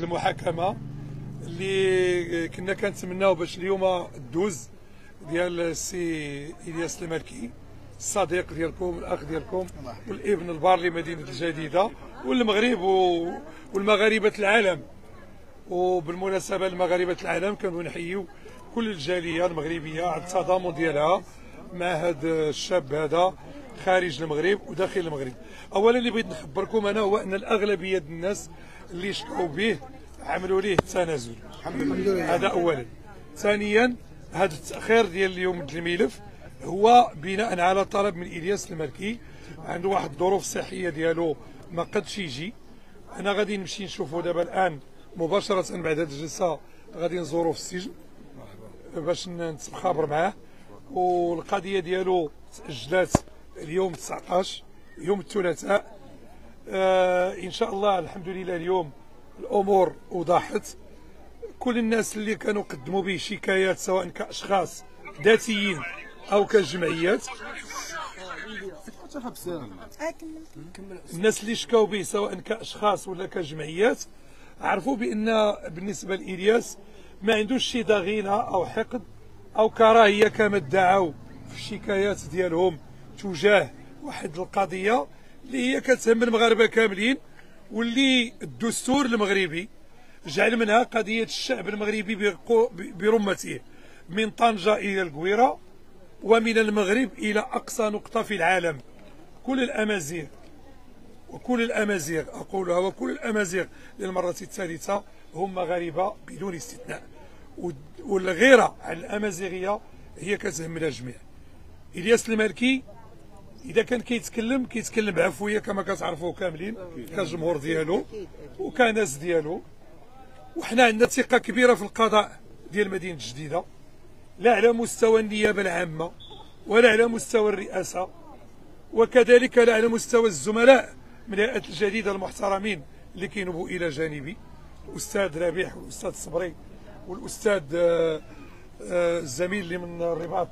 المحاكمه اللي كنا كنتمناو باش اليوم دوز ديال السي الياس المالكي، الصديق ديالكم، الاخ ديالكم، والابن البار لمدينه الجديده والمغرب والمغاربه العالم. وبالمناسبه لمغاربه العالم كنبغيو نحييو كل الجاليه المغربيه على التضامن ديالها مع هذا الشاب هذا خارج المغرب وداخل المغرب. اولا اللي بغيت نخبركم انا هو ان الاغلبيه ديال الناس اللي شكاو به عملوا ليه التنازل، هذا اولا. ثانيا هذا التاخير ديال اليوم الملف هو بناء على طلب من الياس المالكي، عنده واحد الظروف الصحيه ديالو ما قدش يجي. انا غادي نمشي نشوفه دابا الان مباشره بعد هذه الجلسه، غادي نزورو في السجن باش نتخابر معاه. والقضيه ديالو تاجلات اليوم 19 يوم الثلاثاء. ان شاء الله الحمد لله اليوم الامور وضحت. كل الناس اللي كانوا قدموا به شكايات سواء كاشخاص ذاتيين او كجمعيات، الناس اللي شكاو به سواء كاشخاص ولا كجمعيات عرفوا بان بالنسبه لإلياس ما عندوش شي ضغينه او حقد او كراهيه كما ادعوا في الشكايات ديالهم تجاه واحد القضيه اللي هي كتهم المغاربه كاملين، واللي الدستور المغربي جعل منها قضيه الشعب المغربي برمته من طنجه الى القويره ومن المغرب الى اقصى نقطه في العالم. كل الامازيغ وكل الامازيغ اقولها وكل الامازيغ للمره الثالثه هم مغاربه بدون استثناء، والغيره على الامازيغيه هي كتهمنا الجميع. الياس المالكي اذا كان كيتكلم بعفويه كما كتعرفوا كاملين كجمهور ديالو وكناس ديالو، وحنا عندنا ثقه كبيره في القضاء ديال مدينه الجديده، لا على مستوى النيابه العامه ولا على مستوى الرئاسه، وكذلك لا على مستوى الزملاء من الهيئه الجديده المحترمين اللي كينوبوا الى جانبي، الاستاذ ربيح والاستاذ الصبري والاستاذ الزميل اللي من الرباط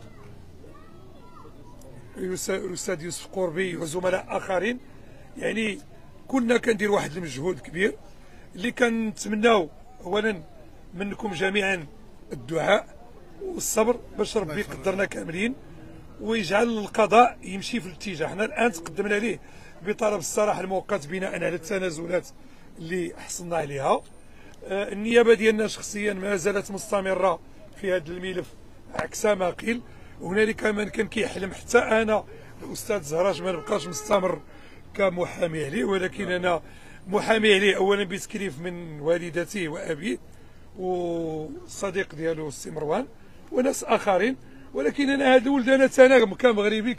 الاستاذ يوسف قربي وزملاء اخرين. يعني كنا كندير واحد المجهود كبير اللي كنتمناو اولا منكم جميعا الدعاء والصبر باش ربي يقدرنا كاملين ويجعل القضاء يمشي في الاتجاه. حنا الان تقدمنا ليه بطلب الصراحه المؤقت بناء على التنازلات اللي حصلنا عليها. النيابه ديالنا شخصيا ما زالت مستمره في هذا الملف عكس ما قيل. وهنالك من كان كيحلم حتى انا الاستاذ زهراج ما نبقاش مستمر كمحامي عليه، ولكن انا محامي عليه اولا بتكليف من والدته وابيه والصديق ديالو السي مروان وناس اخرين. ولكن انا هذا الولد انا كمغربي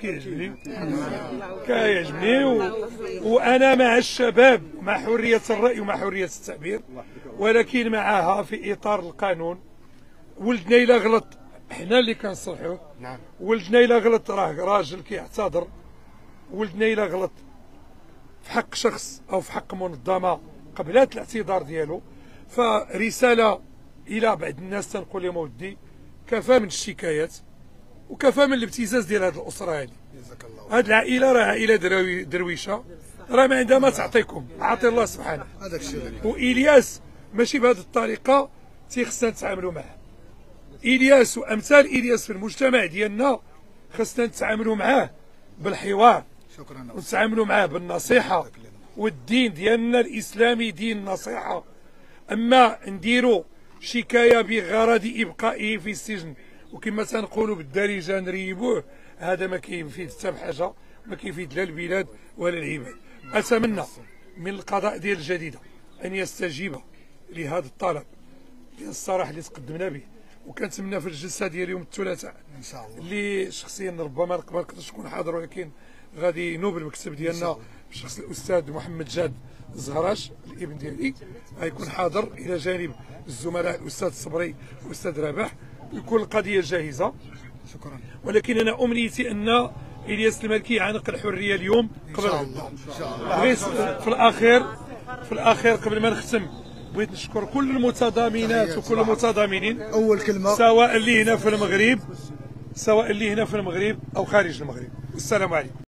كيعجبني وانا مع الشباب مع حريه الراي ومع حريه التعبير، ولكن معها في اطار القانون. ولدنا الا غلط حنا اللي كنصلحوه، ولدنا الا غلط راه راجل كيعتذر، ولدنا الا غلط في حق شخص او في حق منظمه قبلات الاعتذار ديالو. فرساله الى بعض الناس تنقول لهم ودي كفى من الشكايات وكفى من الابتزاز ديال هذه الاسره هذه. هذه العائله راه عائله درويشه، راه ما عندها ما تعطيكم، عطي الله سبحانه. والياس ماشي بهذه الطريقه خصنا نتعاملوا معه. الياس وامثال الياس في المجتمع ديالنا خصنا نتعاملوا معاه بالحوار، ونتعاملوا معاه بالنصيحه، والدين ديالنا الاسلامي دين النصيحه. اما نديروا شكايه بغرض ابقائه في السجن وكما تنقولوا بالدارجه نريبوه، هذا ما كيفيد حتى بحاجه، ما كيفيد لا البلاد ولا العباد. اتمنى من القضاء ديال الجديده ان يستجيب لهذا الطلب ديال الصراحه اللي تقدمنا به، وكنتمنى في الجلسه ديال يوم الثلاثاء ان شاء الله اللي شخصيا ربما ما نقدرش نكون حاضر، ولكن غادي ينوب المكتب ديالنا بشخص الاستاذ محمد جاد الزهراش الابن ديالي غيكون حاضر الى جانب الزملاء الاستاذ الصبري والاستاذ رباح، يكون القضيه جاهزه. شكرا. ولكن انا امنيتي ان الياس المالكي يعانق الحريه اليوم قبل غدا. بغيت في الاخير قبل ما نختم بغيت نشكر كل المتضامنات وكل المتضامنين، اول كلمه سواء اللي هنا في المغرب او خارج المغرب. والسلام عليكم.